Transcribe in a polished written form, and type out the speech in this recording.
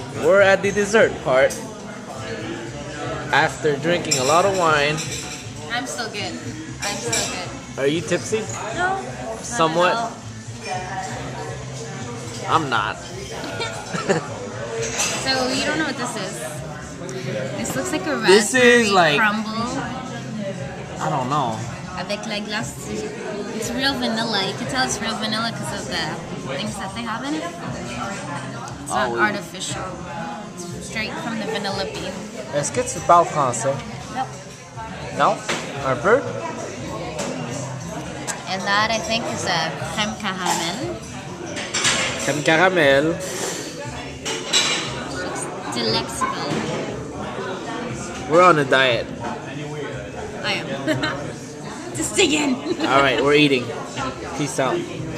We're at the dessert part. After drinking a lot of wine. I'm still good. I'm still good. Are you tipsy? No. Somewhat. I'm not. So you don't know what this is. This looks like a raspberry This is like crumble. I don't know. Avec la glace. It's real vanilla. You can tell it's real vanilla because of the things that they have in it. It's not artificial. It's straight from the vanilla bean. Est-ce que tu parles français? Nope. Non? Un peu? And that I think is a crème caramel. Crème caramel. Looks delectable. We're on a diet. I am. Just dig in. Alright, we're eating. Peace out.